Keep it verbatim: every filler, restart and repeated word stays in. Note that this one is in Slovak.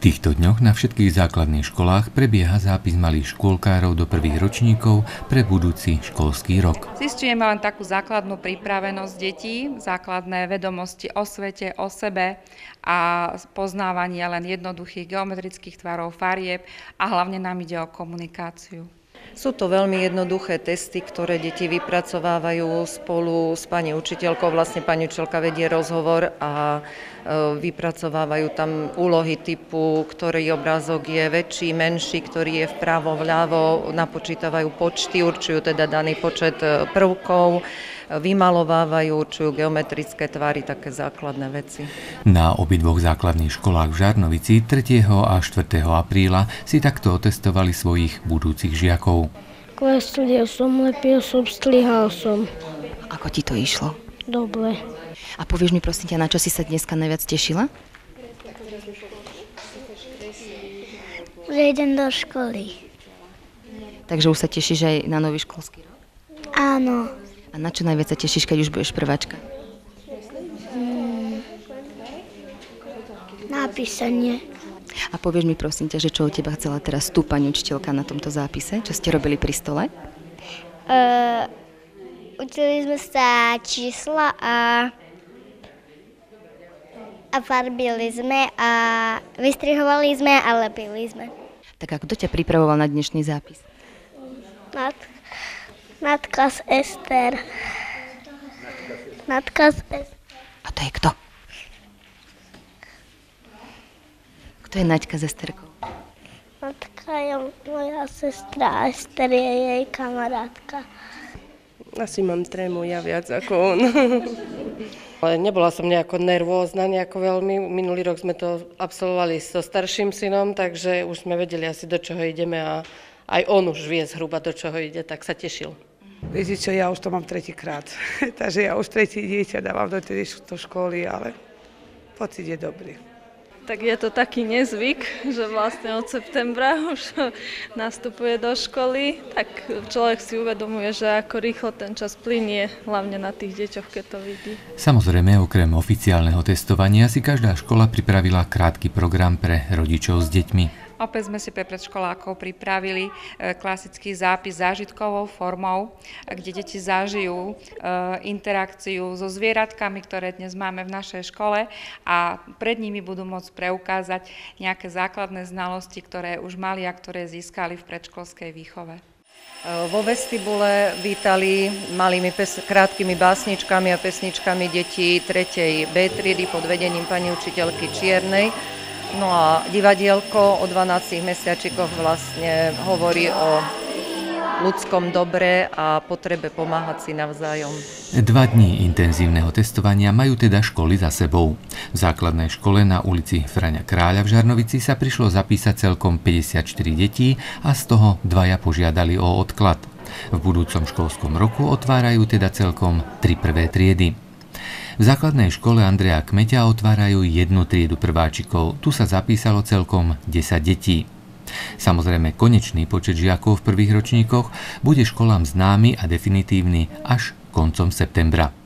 V týchto dňoch na všetkých základných školách prebieha zápis malých škôlkárov do prvých ročníkov pre budúci školský rok. Zisťujeme len takú základnú pripravenosť detí, základné vedomosti o svete, o sebe a poznávanie len jednoduchých geometrických tvarov, farieb a hlavne nám ide o komunikáciu. Sú to veľmi jednoduché testy, ktoré deti vypracovávajú spolu s pani učiteľkou. Vlastne pani učiteľka vedie rozhovor a vypracovávajú tam úlohy typu, ktorý obrázok je väčší, menší, ktorý je vpravo, vľavo, napočítavajú počty, určujú teda daný počet prvkov, vymalovávajú, určujú geometrické tvary, také základné veci. Na obidvoch základných školách v Žarnovici tretieho a štvrtého apríla si takto otestovali svojich budúcich žiakov. Kreslil som, lepil som, strihal som. Ako ti to išlo? Dobre. A povieš mi prosím ťa, na čo si sa dneska najviac tešila? Že idem do školy. Takže už sa tešíš aj na nový školský rok? Áno. A na čo najviac sa tešíš, keď už budeš prváčka? Hmm. Na písanie. A povieš mi prosím ťa, že čo od teba chcela teraz tu pani učiteľka na tomto zápise? Čo ste robili pri stole? Uh, učili sme sa čísla a, a farbili sme a vystrihovali sme a lepili sme. Tak ako kto ťa pripravoval na dnešný zápis? Nad, Natka z Ester. Natka z Ester. A to je kto? Kto je Naďka s Esterkou? Natka je moja sestra a Ester je jej kamarátka. Asi mám trému ja viac ako on. Ale nebola som nejako nervózna, nejako veľmi. Minulý rok sme to absolvovali so starším synom, takže už sme vedeli asi, do čoho ideme a aj on už vie zhruba, do čoho ide, tak sa tešil. Viete čo, ja už to mám tretíkrát, takže ja už tretí dieťa dávam do tej do školy, ale pocit je dobrý. Tak je to taký nezvyk, že vlastne od septembra už nastupuje do školy, tak človek si uvedomuje, že ako rýchlo ten čas plynie, hlavne na tých deťoch, keď to vidí. Samozrejme, okrem oficiálneho testovania si každá škola pripravila krátky program pre rodičov s deťmi. Opäť sme si pre predškolákov pripravili klasický zápis zážitkovou formou, kde deti zažijú interakciu so zvieratkami, ktoré dnes máme v našej škole a pred nimi budú môcť preukázať nejaké základné znalosti, ktoré už mali a ktoré získali v predškolskej výchove. Vo vestibule vítali malými pes- krátkými básničkami a pesničkami detí tretej bé triedy pod vedením pani učiteľky Čiernej. No a divadielko o dvanástich mesiačikoch vlastne hovorí o ľudskom dobre a potrebe pomáhať si navzájom. Dva dní intenzívneho testovania majú teda školy za sebou. V základnej škole na ulici Fraňa Kráľa v Žarnovici sa prišlo zapísať celkom päťdesiatštyri detí a z toho dvaja požiadali o odklad. V budúcom školskom roku otvárajú teda celkom tri prvé triedy. V základnej škole Andreja Kmeťa otvárajú jednu triedu prváčikov. Tu sa zapísalo celkom desať detí. Samozrejme, konečný počet žiakov v prvých ročníkoch bude školám známy a definitívny až koncom septembra.